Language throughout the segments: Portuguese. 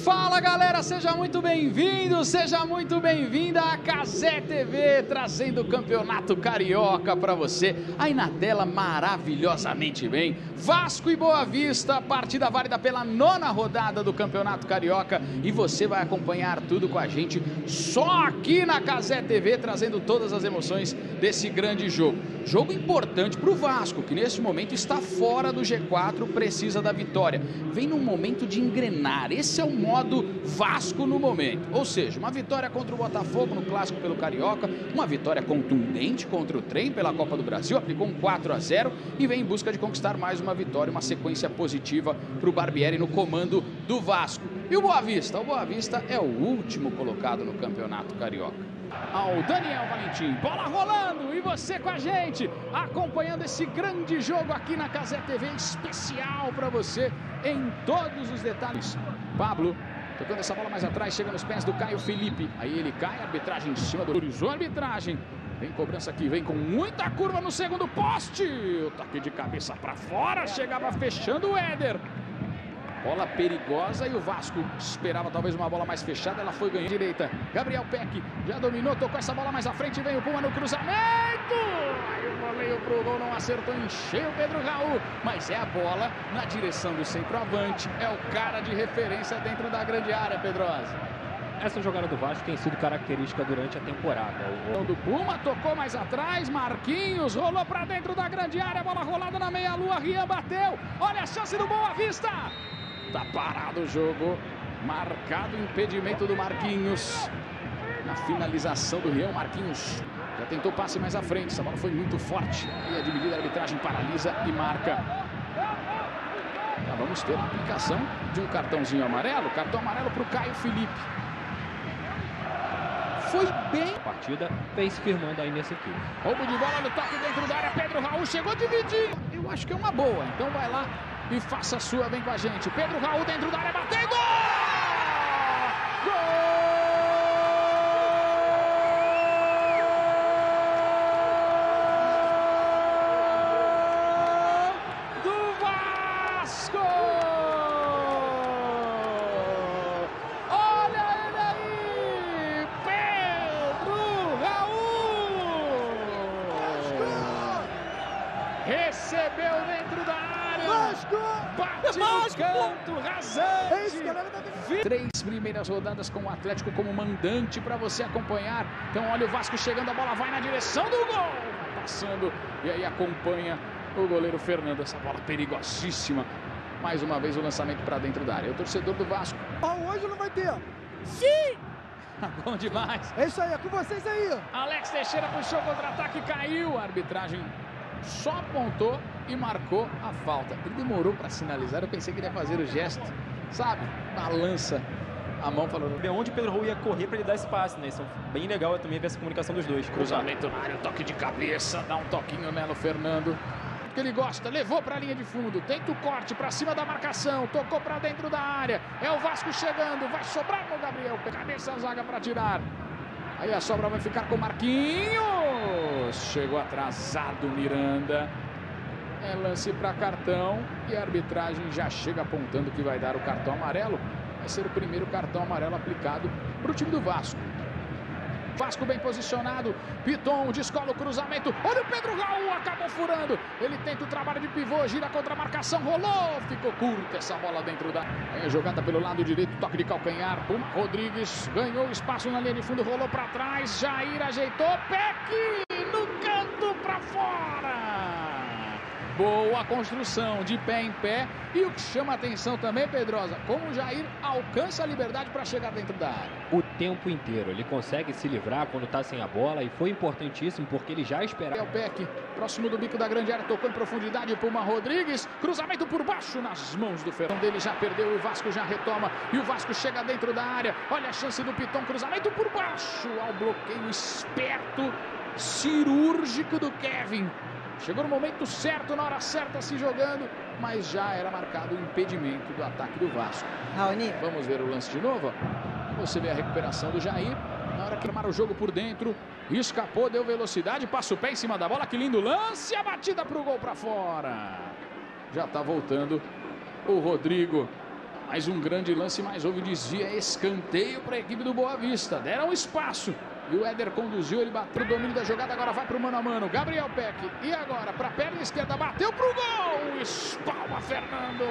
Fala galera, seja muito bem-vindo, seja muito bem-vinda à Cazé TV, trazendo o Campeonato Carioca para você. Aí na tela, maravilhosamente bem, Vasco e Boa Vista, partida válida pela 9ª rodada do Campeonato Carioca. E você vai acompanhar tudo com a gente, só aqui na Cazé TV, trazendo todas as emoções desse grande jogo. Jogo importante para o Vasco, que nesse momento está fora do G4, precisa da vitória. Vem num momento de engrenar, esse é o modo Vasco no momento. Ou seja, uma vitória contra o Botafogo no Clássico pelo Carioca, uma vitória contundente contra o Trem pela Copa do Brasil, aplicou um 4-0 e vem em busca de conquistar mais uma vitória, uma sequência positiva para o Barbieri no comando do Vasco. E o Boa Vista? O Boa Vista é o último colocado no Campeonato Carioca. Ao Daniel Valentim, bola rolando e você com a gente, acompanhando esse grande jogo aqui na Cazé TV, especial para você em todos os detalhes. Pablo tocando essa bola mais atrás, chega nos pés do Caio Felipe, aí ele cai, arbitragem em cima do horizonte, arbitragem, vem cobrança aqui, vem com muita curva no segundo poste, o toque de cabeça para fora, chegava fechando o Éder. Bola perigosa e o Vasco esperava talvez uma bola mais fechada, ela foi ganhando direita. Gabriel Peck já dominou, tocou essa bola mais à frente, vem o Puma no cruzamento. Aí o voleio pro gol não acertou, encheu o Pedro Raul. Mas é a bola na direção do centroavante, é o cara de referência dentro da grande área, Pedrosa. Essa jogada do Vasco tem sido característica durante a temporada. O do Puma tocou mais atrás, Marquinhos rolou para dentro da grande área, bola rolada na meia-lua, Rian bateu. Olha a chance do Boa Vista. Tá parado o jogo, marcado o impedimento do Marquinhos. Na finalização do Rian, Marquinhos já tentou passe mais à frente, essa bola foi muito forte. E a dividida, a arbitragem paralisa e marca. Já vamos ter a aplicação de um cartão amarelo para o Caio Felipe. Foi bem. A partida vem se firmando aí nesse aqui. Roubo de bola no toque dentro da área, Pedro Raul chegou a dividir. Eu acho que é uma boa, então vai lá e faça a sua, vem com a gente. Pedro Raul dentro da área, batendo! Gol! Do Vasco! Olha ele aí! Pedro Raul! Recebeu dentro da área! Vasco! Bate no canto, rasante! 3 primeiras rodadas com o Atlético como mandante para você acompanhar. Então olha o Vasco chegando, a bola vai na direção do gol! Passando, e aí acompanha o goleiro Fernando. Essa bola perigosíssima. Mais uma vez o lançamento para dentro da área. O torcedor do Vasco. Hoje não vai ter. Sim! Bom demais. É isso aí, é com vocês aí. Alex Teixeira puxou contra-ataque, caiu. A arbitragem só apontou e marcou a falta. Ele demorou para sinalizar, eu pensei que ele ia fazer o gesto, sabe? Balança a mão, falando. Onde o Pedro Raul ia correr para ele dar esse passe, né? Isso é bem legal também ver essa comunicação dos dois. Cruzamento na área, toque de cabeça, dá um toquinho nela o Fernando. Que ele gosta, levou para a linha de fundo, tenta o corte para cima da marcação, tocou para dentro da área. É o Vasco chegando, vai sobrar no Gabriel. Cabeça a zaga para tirar. Aí a sobra vai ficar com o Marquinhos. Chegou atrasado Miranda. É lance para cartão e a arbitragem já chega apontando que vai dar o cartão amarelo. Vai ser o primeiro cartão amarelo aplicado para o time do Vasco. Vasco bem posicionado, Piton descola o cruzamento, olha o Pedro Raul, acabou furando, ele tenta o trabalho de pivô, gira contra a marcação, rolou, ficou curta essa bola dentro da... Aí a jogada pelo lado direito, toque de calcanhar, Puma Rodrigues ganhou espaço na linha de fundo, rolou para trás, Jair ajeitou, Peck no canto para fora! Boa construção, de pé em pé. E o que chama a atenção também, Pedrosa, como o Jair alcança a liberdade para chegar dentro da área. O tempo inteiro, ele consegue se livrar quando está sem a bola e foi importantíssimo porque ele já esperava. É o Peck, próximo do bico da grande área, tocou em profundidade, Puma Rodrigues, cruzamento por baixo nas mãos do Fernando. Ele já perdeu e o Vasco já retoma e o Vasco chega dentro da área. Olha a chance do Piton, cruzamento por baixo, ao bloqueio esperto, cirúrgico do Kevin. Chegou no momento certo, na hora certa, se jogando, mas já era marcado o impedimento do ataque do Vasco. Raoni. Vamos ver o lance de novo. Você vê a recuperação do Jair. Na hora que armaram o jogo por dentro, escapou, deu velocidade, passa o pé em cima da bola. Que lindo lance, a batida para o gol para fora. Já está voltando o Rodrigo. Mais um grande lance, mas houve desvio, escanteio para a equipe do Boa Vista. Deram espaço e o Éder conduziu, ele bateu o domínio da jogada, agora vai para o mano a mano. Gabriel Peck, e agora para a perna esquerda, bateu para o gol, espalma Fernando.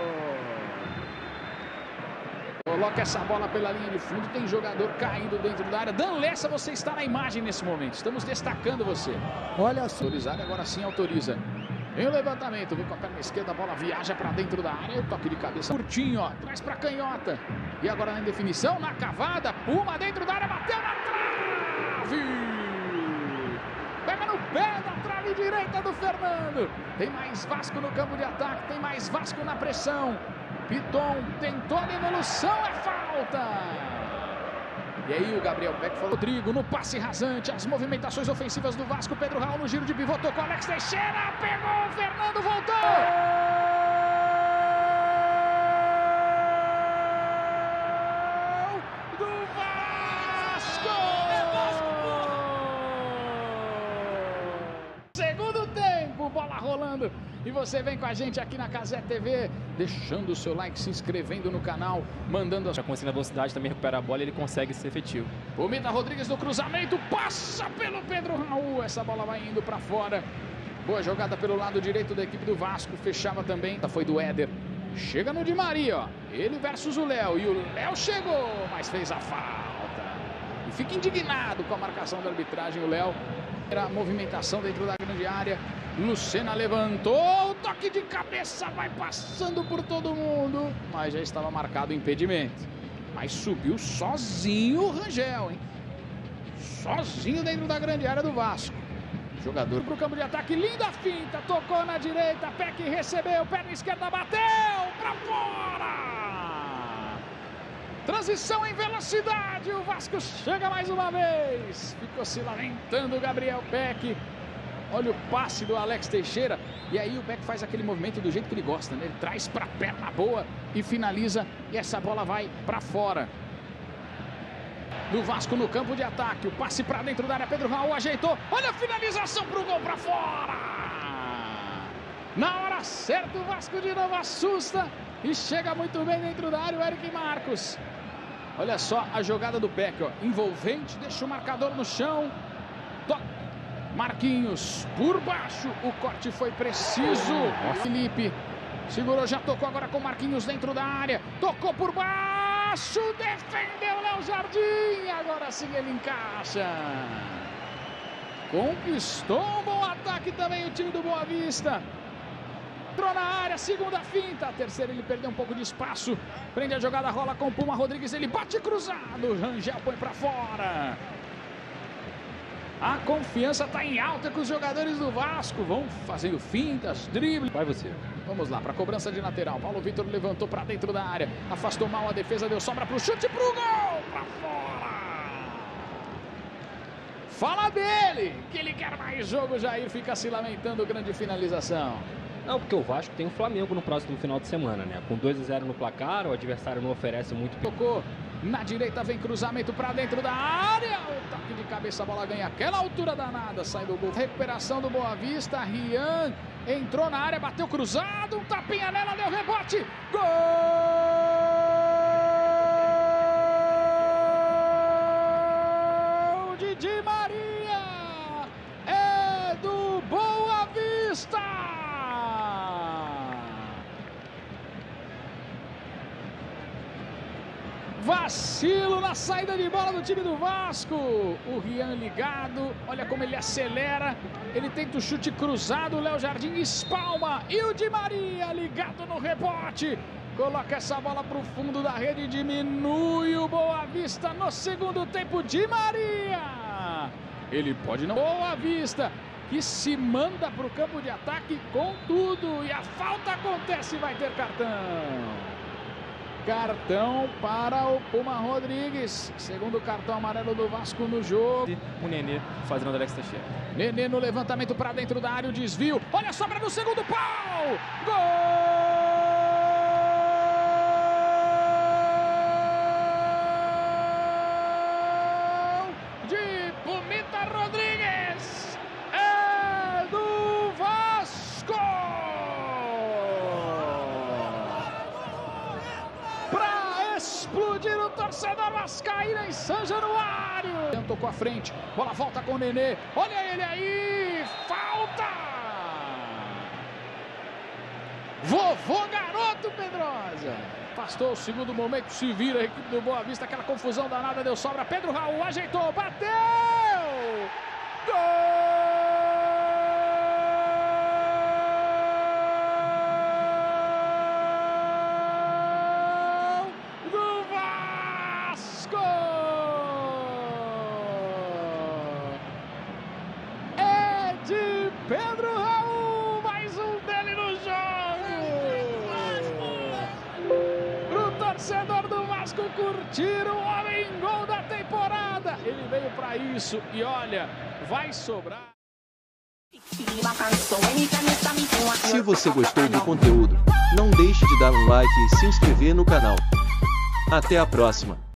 Coloca essa bola pela linha de fundo, tem jogador caindo dentro da área. Dan Lessa, você está na imagem nesse momento, estamos destacando você. Olha só. Autorizado, agora sim autoriza. Em levantamento, vem com a perna esquerda, a bola viaja para dentro da área, o toque de cabeça curtinho, ó, traz para canhota. E agora na definição, na cavada, Puma dentro da área, bateu na trave! Pega no pé da trave direita do Fernando. Tem mais Vasco no campo de ataque, tem mais Vasco na pressão. Piton tentou a devolução, é falta! E aí o Gabriel Peck falou, Rodrigo no passe rasante, as movimentações ofensivas do Vasco, Pedro Raul no giro de pivô, tocou Alex Teixeira, pegou, o Fernando voltou! Gol do Vasco! Segundo tempo, bola rolando. E você vem com a gente aqui na Casé TV, deixando o seu like, se inscrevendo no canal, mandando a... Já conseguindo a velocidade, também recupera a bola e ele consegue ser efetivo. O Mida Rodrigues no cruzamento, passa pelo Pedro Raul, essa bola vai indo para fora. Boa jogada pelo lado direito da equipe do Vasco, fechava também, foi do Éder. Chega no Di Maria, ó, ele versus o Léo, e o Léo chegou, mas fez a falta. E fica indignado com a marcação da arbitragem, o Léo. Era a movimentação dentro da grande área. Lucena levantou, o toque de cabeça vai passando por todo mundo, mas já estava marcado o impedimento. Mas subiu sozinho o Rangel, hein? Sozinho dentro da grande área do Vasco. Jogador para o campo de ataque, linda finta, tocou na direita, Peck recebeu, perna esquerda, bateu para fora! Transição em velocidade, o Vasco chega mais uma vez. Ficou se lamentando o Gabriel Peck. Olha o passe do Alex Teixeira. E aí o Peck faz aquele movimento do jeito que ele gosta, né? Ele traz para a perna boa e finaliza. E essa bola vai para fora. Do Vasco no campo de ataque. O passe para dentro da área. Pedro Raul ajeitou. Olha a finalização para o gol para fora. Na hora certa o Vasco de novo assusta. E chega muito bem dentro da área o Eric Marcos. Olha só a jogada do Peck, ó. Envolvente, deixa o marcador no chão. Marquinhos por baixo, o corte foi preciso. Felipe segurou, já tocou agora com Marquinhos dentro da área. Tocou por baixo, defendeu Léo Jardim. Agora sim ele encaixa. Conquistou um bom ataque também o time do Boa Vista. Entrou na área, segunda finta. A terceira ele perdeu um pouco de espaço. Prende a jogada, rola com o Puma Rodrigues. Ele bate cruzado. Rangel põe pra fora. A confiança está em alta com os jogadores do Vasco. Vão fazendo fintas, dribles. Vai você. Vamos lá para a cobrança de lateral. Paulo Vitor levantou para dentro da área. Afastou mal a defesa, deu sobra para o chute, para o gol. Para fora. Fala dele, que ele quer mais jogo. Jair fica se lamentando, grande finalização. Não, porque o Vasco tem o Flamengo no próximo final de semana, né? Com 2-0 no placar, o adversário não oferece muito. Tocou na direita, vem cruzamento para dentro da área. O toque de cabeça, a bola ganha aquela altura danada, sai do gol. Recuperação do Boa Vista, Rian entrou na área, bateu cruzado, um tapinha nela, deu rebote. Gol de Di Maria, é do Boa Vista. Vacilo na saída de bola do time do Vasco. O Rian ligado, olha como ele acelera. Ele tenta o chute cruzado, o Léo Jardim espalma. E o Di Maria ligado no rebote. Coloca essa bola para o fundo da rede, diminui o Boa Vista no segundo tempo. Di Maria, ele pode não. Boa Vista, que se manda para o campo de ataque com tudo. E a falta acontece e vai ter cartão. Cartão para o Puma Rodrigues. Segundo cartão amarelo do Vasco no jogo. O Nenê fazendo o Alex Teixeira. Nenê no levantamento para dentro da área, o desvio. Olha a sobra no segundo pau. Gol de Pumita Rodrigues. É do Vasco. o torcedor vascaíno em São Januário. Tentou com a frente, bola volta com o Nenê, olha ele aí, falta! Vovô garoto Pedrosa. Afastou o segundo momento, se vira a equipe do Boa Vista, aquela confusão danada, deu sobra, Pedro Raul ajeitou, bateu! Gol! De Pedro Raul, mais um dele no jogo. Pro torcedor do Vasco curtir o homem gol da temporada. Ele veio para isso e olha, vai sobrar. Se você gostou do conteúdo, não deixe de dar um like e se inscrever no canal. Até a próxima.